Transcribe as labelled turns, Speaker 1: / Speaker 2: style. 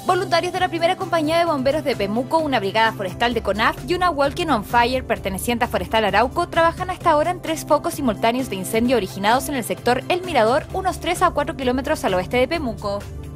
Speaker 1: Voluntarios de la primera compañía de bomberos de Pemuco, una brigada forestal de CONAF y una Walking on Fire perteneciente a Forestal Arauco trabajan hasta ahora en 3 focos simultáneos de incendio originados en el sector El Mirador, unos 3 a 4 kilómetros al oeste de Pemuco.